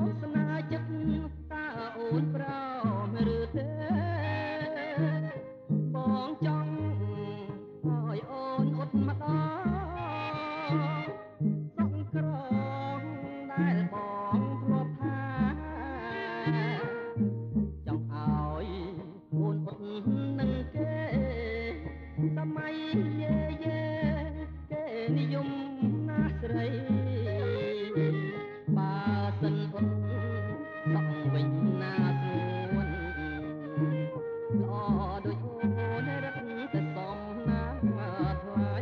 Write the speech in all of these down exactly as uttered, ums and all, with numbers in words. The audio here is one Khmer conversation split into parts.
ស្នាចិត្តតើអូនប្រមឬទេបងចង់ឲ្យអូនអត់ម្ដងសង្ក្រងដែលបងធ្លាប់ថាចង់ឲ្យអូនអត់នឹងគេសម័យយេយេគេនិយមណាស់ស្រីបើសិនអត់សក់វិញណាស្ងួនល្អដូចអូនរឹកតែសំណាថ្លៃ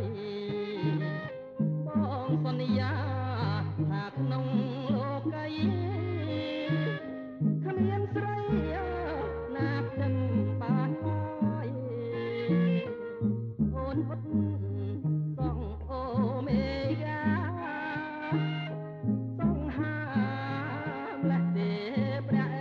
បងសន្យាថាក្នុងលោកីគ្មានស្រីណាដឹងបានឡើយអូនអត់សងអូមេហ្គាសងហាមលះទេព្រះ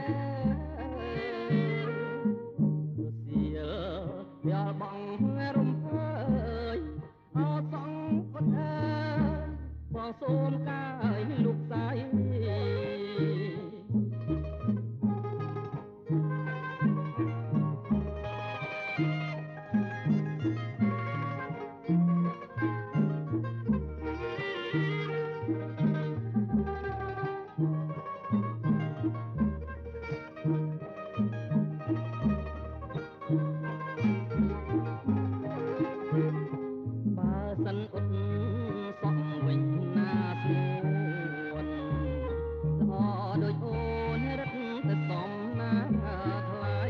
រសៀលវាលបងរំភើយអោសងអត់អើយបងសូមកាយលោកស្រីបើសិនអត់សក់វិញណាស្រួនល្អដូចអូនរឹកតែសំណាថ្លៃ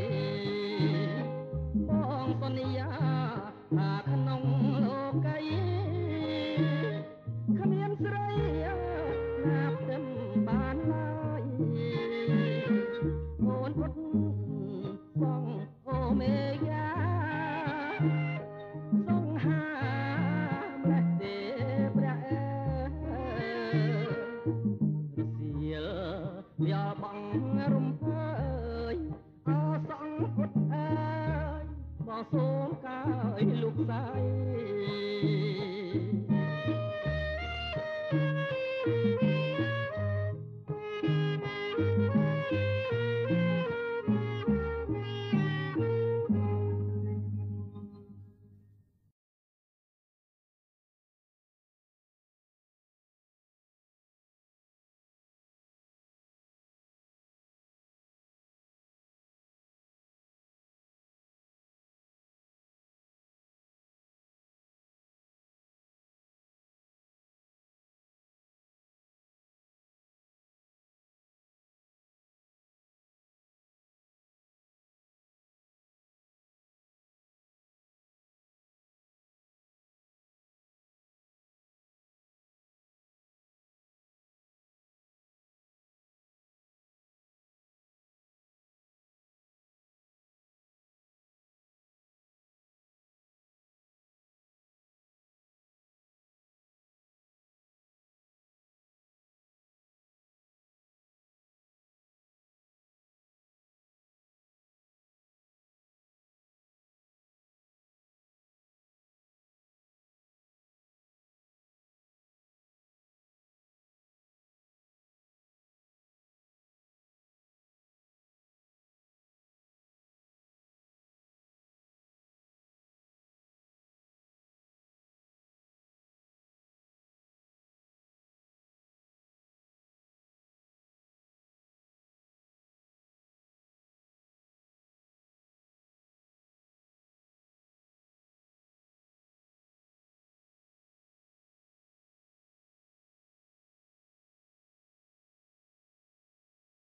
បងសន្យាថាក្នុងលោកីគ្មានស្រីណាផ្ទឹមបានឡើយអូនអត់សងអូមេហ្គាសងហាមលះទេព្រះរសៀលវាលបងរំភើយអោសងអត់អើយបងសូមកាយលោកស្រី